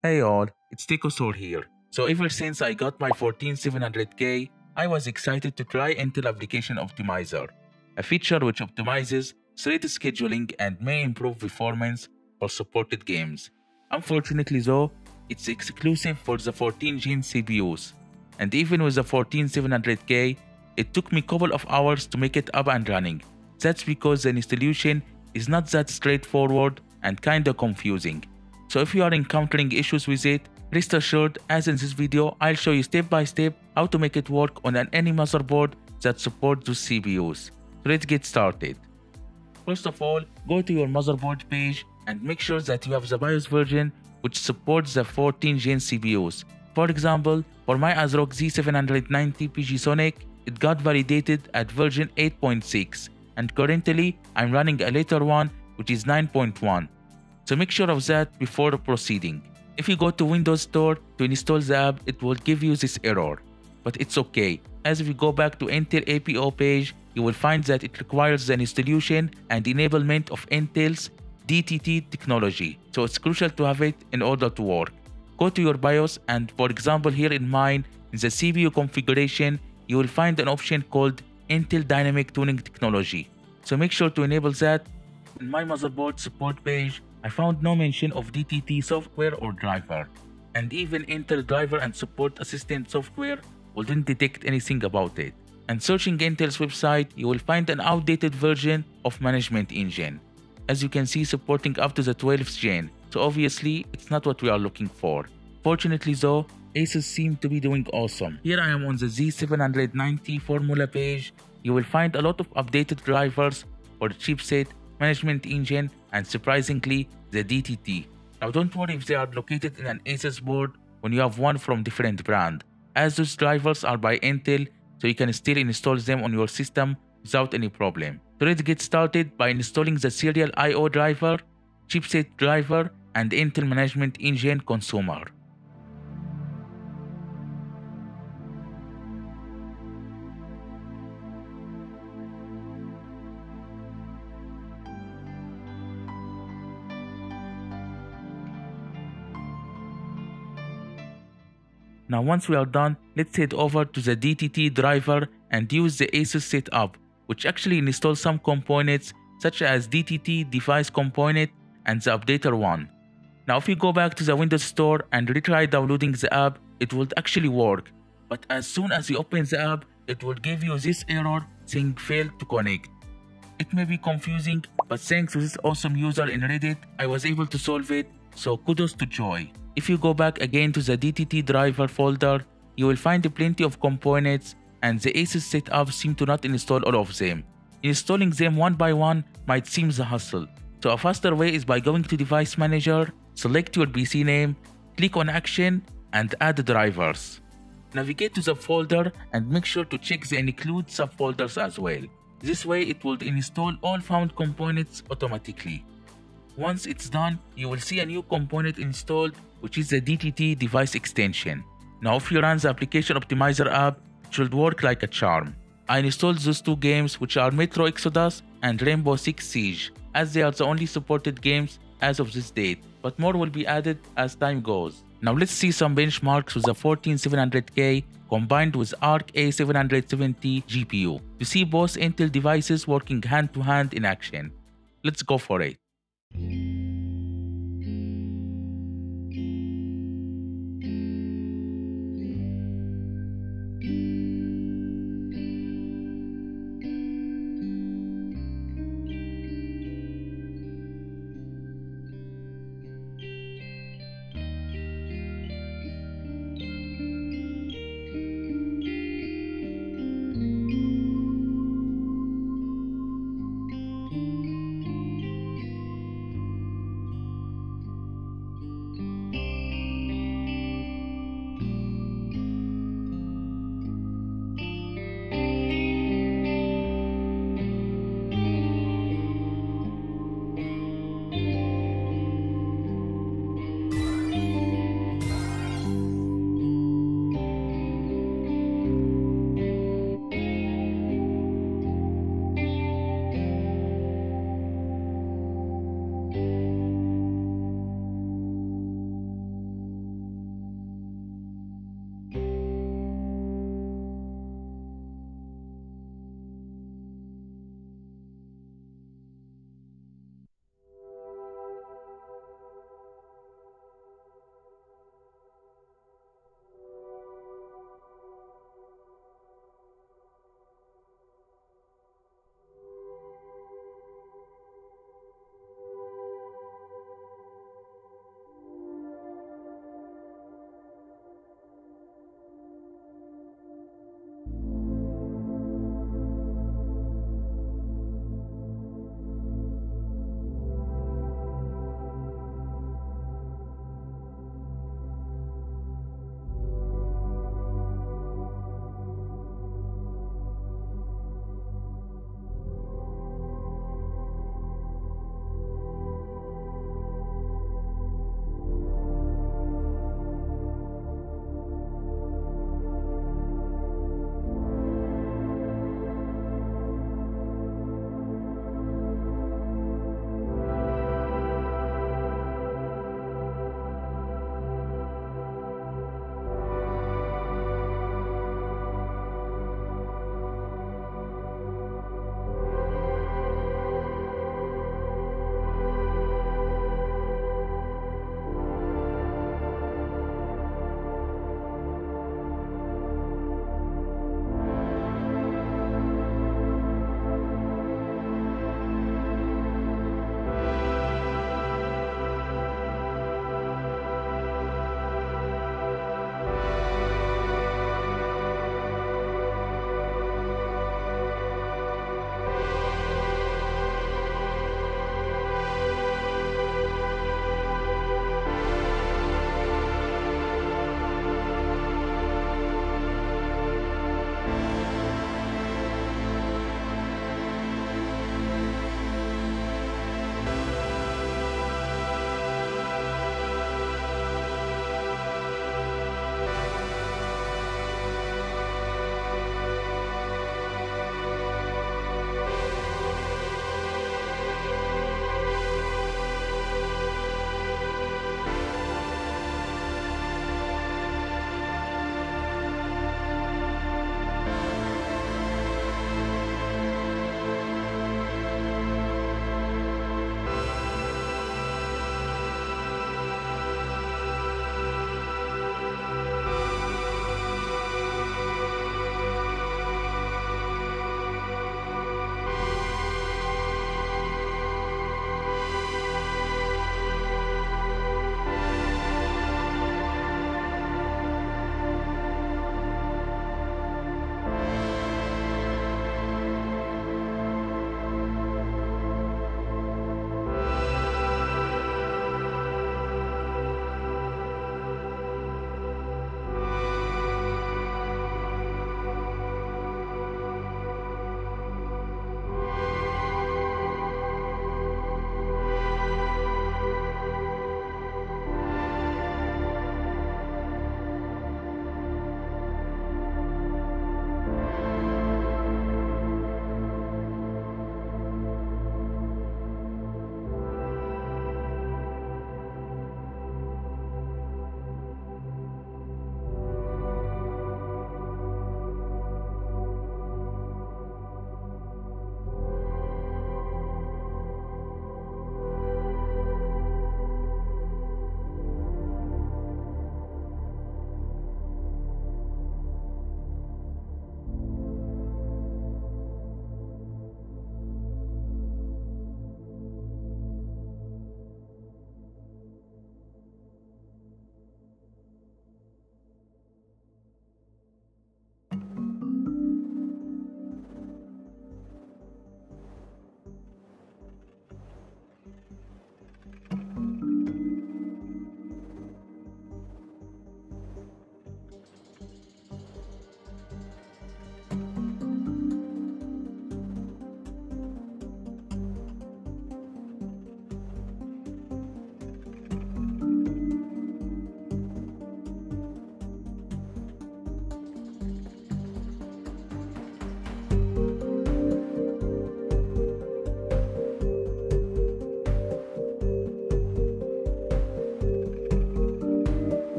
Hey all, it's Tikosor here. So ever since I got my 14700K, I was excited to try Intel Application Optimizer, a feature which optimizes thread scheduling and may improve performance for supported games. Unfortunately though, it's exclusive for the 14-gen CPUs, and even with the 14700K, it took me a couple of hours to make it up and running. That's because the installation is not that straightforward and kinda confusing. So if you are encountering issues with it, rest assured, as in this video, I'll show you step by step how to make it work on any motherboard that supports those CPUs. So let's get started. First of all, go to your motherboard page and make sure that you have the BIOS version which supports the 14-gen CPUs. For example, for my ASRock Z790 PG Sonic, it got validated at version 8.6 and currently I'm running a later one which is 9.1. So make sure of that before proceeding. If you go to Windows Store to install the app, it will give you this error. But it's okay, as if you go back to Intel APO page, you will find that it requires the installation and enablement of Intel's DTT technology. So it's crucial to have it in order to work. Go to your BIOS and for example here in mine, in the CPU configuration, you will find an option called Intel Dynamic Tuning Technology. So make sure to enable that. In my motherboard support page, I found no mention of DTT software or driver, and even Intel driver and support assistant software wouldn't detect anything about it. And searching Intel's website, you will find an outdated version of management engine, as you can see supporting up to the 12th gen, so obviously it's not what we are looking for. Fortunately though, ASUS seem to be doing awesome. Here I am on the Z790 formula page. You will find a lot of updated drivers for the chipset, management engine, and surprisingly, the DTT. Now don't worry if they are located in an ASUS board when you have one from different brand, as those drivers are by Intel, so you can still install them on your system without any problem. So let's get started by installing the serial I/O driver, chipset driver, and Intel management engine consumer. Now once we are done, let's head over to the DTT driver and use the ASUS setup, which actually installs some components such as DTT device component and the updater one. Now if you go back to the Windows Store and retry downloading the app, it will actually work. But as soon as you open the app, it will give you this error saying failed to connect. It may be confusing, but thanks to this awesome user in Reddit, I was able to solve it, so kudos to Joy. If you go back again to the DTT driver folder, you will find plenty of components and the ASUS setup seem to not install all of them. Installing them one by one might seem a hassle, so a faster way is by going to Device Manager, select your PC name, click on Action and add drivers. Navigate to the folder and make sure to check the include subfolders as well. This way it will install all found components automatically. Once it's done, you will see a new component installed, which is the DTT device extension. Now if you run the Application Optimizer app, it should work like a charm. I installed those two games, which are Metro Exodus and Rainbow Six Siege, as they are the only supported games as of this date, but more will be added as time goes. Now let's see some benchmarks with the 14700K combined with ARC A770 GPU to see both Intel devices working hand to hand in action. Let's go for it.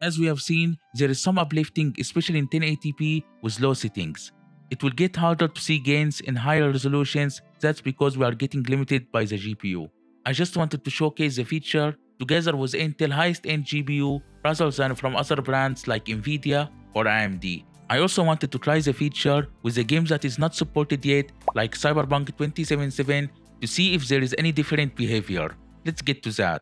As we have seen, there is some uplifting, especially in 1080p with low settings. It will get harder to see gains in higher resolutions. That's because we are getting limited by the GPU. I just wanted to showcase the feature together with Intel highest-end GPU rather than from other brands like Nvidia or AMD. I also wanted to try the feature with a game that is not supported yet, like Cyberpunk 2077, to see if there is any different behavior. Let's get to that.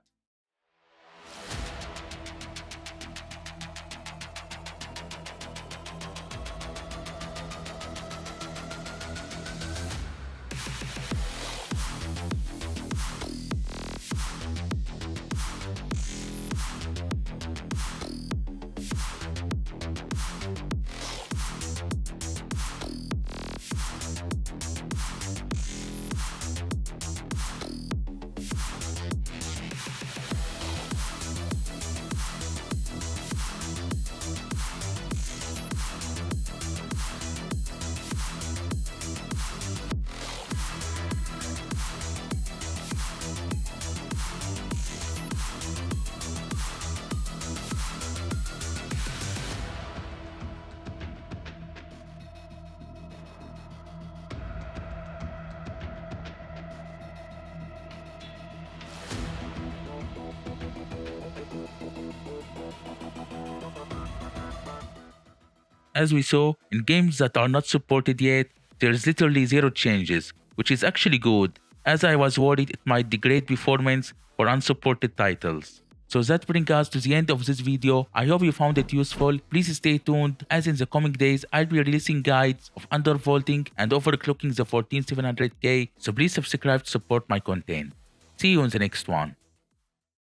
As we saw, in games that are not supported yet, there is literally zero changes, which is actually good, as I was worried it might degrade performance for unsupported titles. So that brings us to the end of this video. I hope you found it useful. Please stay tuned, as in the coming days I'll be releasing guides of undervolting and overclocking the 14700K, so please subscribe to support my content. See you in the next one.